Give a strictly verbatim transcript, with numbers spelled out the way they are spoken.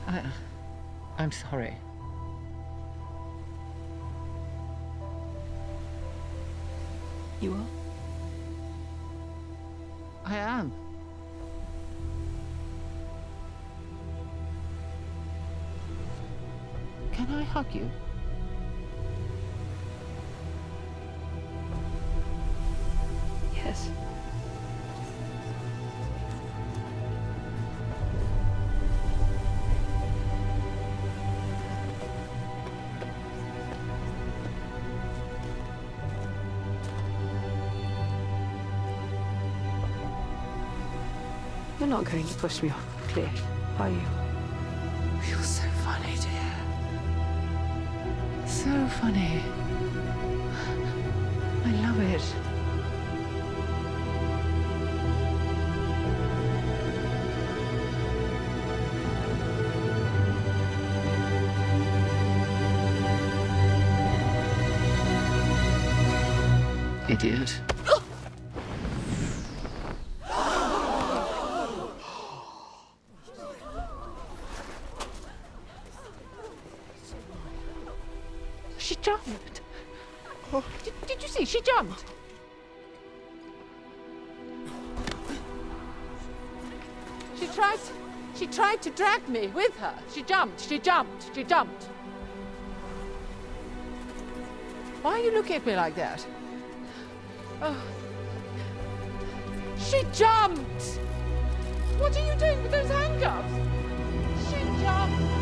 I... I'm sorry. You are? I am. Can I hug you? Yes. You're not going to push me off the cliff, are you? You're so funny, dear. So funny. I love it. Idiot. She jumped. Oh. Did, did you see? She jumped. She tried. She tried to drag me with her. She jumped. She jumped. She jumped. Why are you looking at me like that? Oh. She jumped. What are you doing with those handcuffs? She jumped.